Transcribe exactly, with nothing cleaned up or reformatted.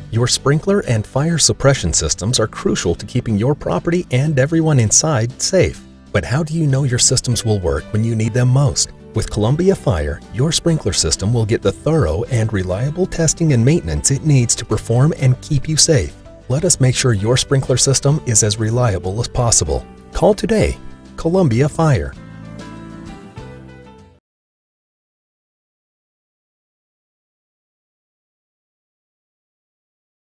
Your sprinkler and fire suppression systems are crucial to keeping your property and everyone inside safe. But how do you know your systems will work when you need them most? With Columbia Fire, your sprinkler system will get the thorough and reliable testing and maintenance it needs to perform and keep you safe. Let us make sure your sprinkler system is as reliable as possible. Call today. Columbia Fire.